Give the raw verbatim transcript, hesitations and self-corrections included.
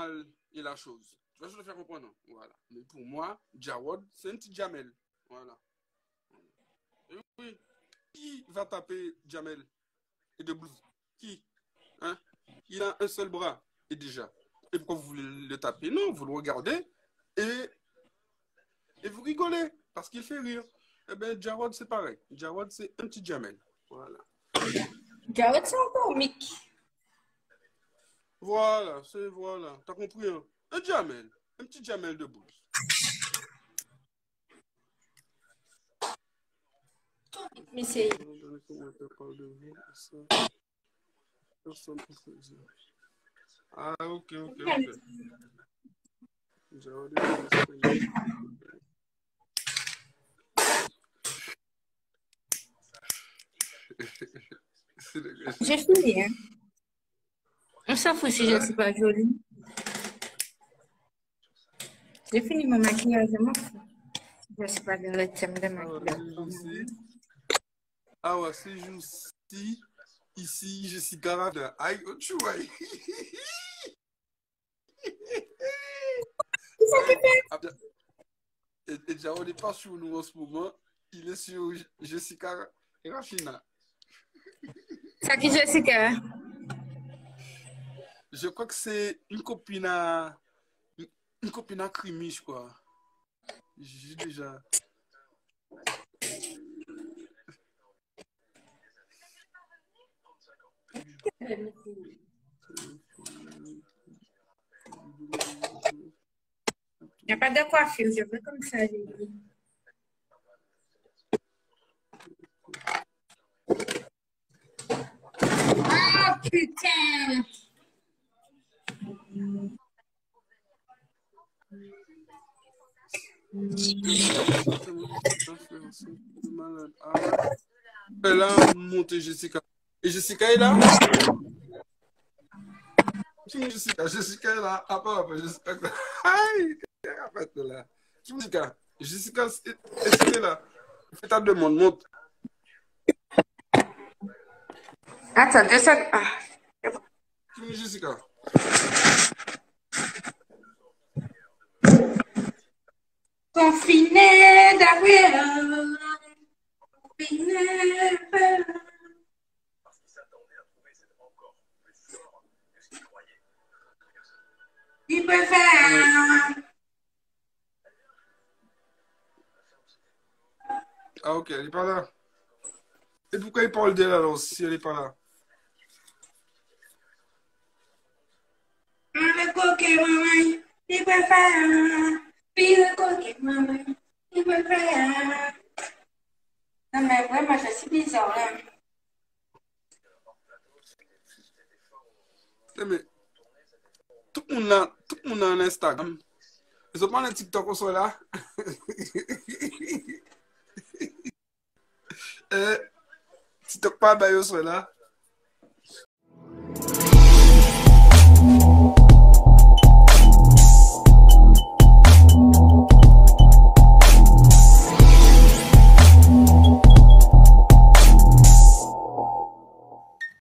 mal et la chose. Tu vas je te faire comprendre. Voilà. Mais pour moi, Jawad, c'est un petit Jamel. Voilà. Et oui. Qui va taper Jamel et de blues? Qui? Hein? Il a un seul bras. Et déjà. Et pourquoi vous voulez le taper? Non, vous le regardez et, et vous rigolez. Parce qu'il fait rire. Eh bien, Jawad, c'est pareil. Jawad, c'est un petit Jamel. Voilà. Jawad, c'est un comique. Voilà, c'est voilà. T'as compris, hein? Un Jamel. Un petit Jamel de blues. Mais c'est... Ah, ok, ok, ok. J'ai fini, hein. On s'en fout si je ne suis pas jolie. J'ai fini mon maquillage, je m'en fous. Je ne suis pas dans le thème de maquillage. Ah ouais, c'est juste ici, je suis Canada. Aïe, tu vois. Et déjà, on n'est pas sur nous en ce moment. Il est sur Jessica et Rafina. Ça qui Jessica? Je crois que c'est une copine à... Une copine à Crimiche, quoi. J'ai déjà... Il n'y a pas de coiffure, je veux comme ça, j'ai dit. Ah, putain! Elle a monté Jessica. Et Jessica est là? Qui est Jessica? Jessica est là. Ah, pas après Jessica. Aïe! Qu'est-ce là? Qui est Jessica? Jessica, est-ce qu'elle est là? Fais ta demande, monte. Attends, deux secondes. Ah. Qui est Jessica? Confiné d'ailleurs. Confiné. Il peut faire. Ah, ok, elle n'est pas là. Et pourquoi il parle d'elle alors si elle n'est pas là? Le coquet, maman, il peut faire. Puis le coquet, maman, il peut faire. Non, mais vraiment, je suis bizarre, là. Mais tout le monde a, tout le monde a un Instagram. Ils ont pas un TikTok au soit là. euh, TikTok pas bah, au soit là.